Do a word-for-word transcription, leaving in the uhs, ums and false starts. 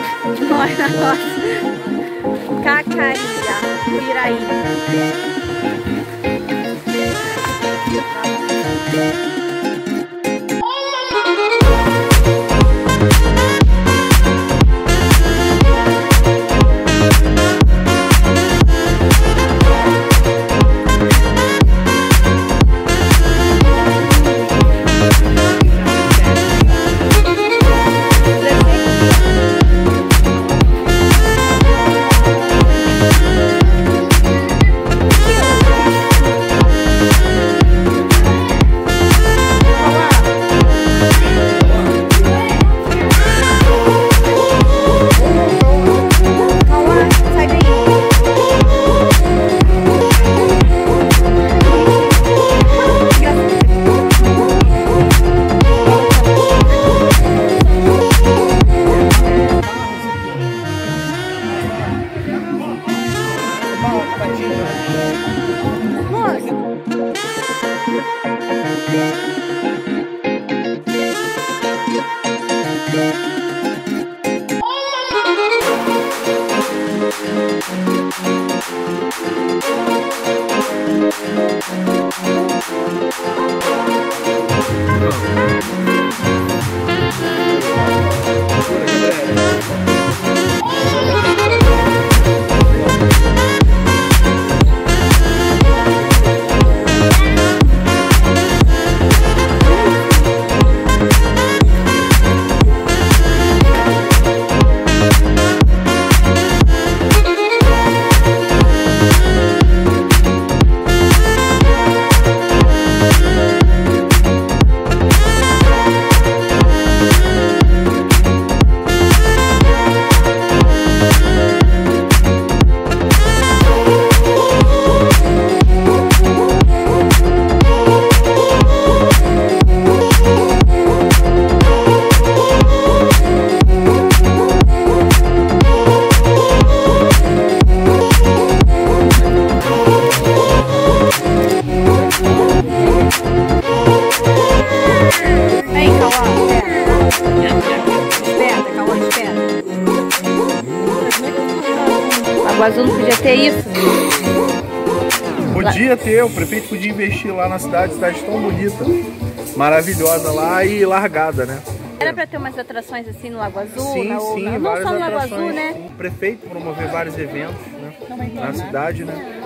Olha, nossa. Cacaria, Piraí. Lagoa Azul não podia ter isso? Podia ter, o prefeito podia investir lá na cidade, cidade tão bonita, maravilhosa lá e largada, né? Era pra ter umas atrações assim no Lagoa Azul? Sim, na, sim, na, não várias só no Lagoa atrações. Azul, né? O prefeito promover vários eventos, né, na cidade, né?